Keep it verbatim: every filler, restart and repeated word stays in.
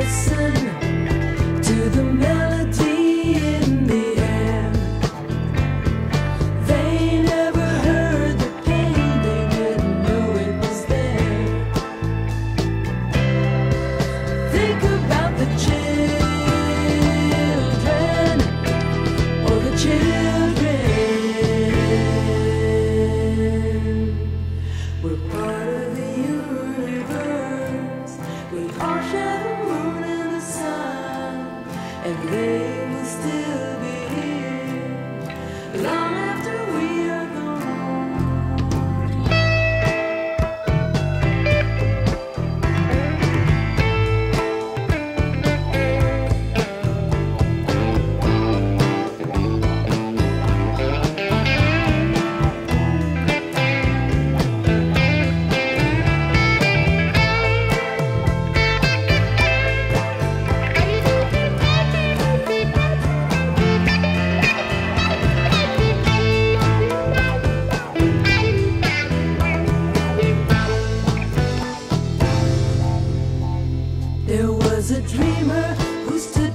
listen to the melody in the air. They never heard the pain, they didn't know it was there. Think about the children, oh the children. We're part of the universe. We all share the moon and the sun, and they will still be here long after we are gone. There was a dreamer who stood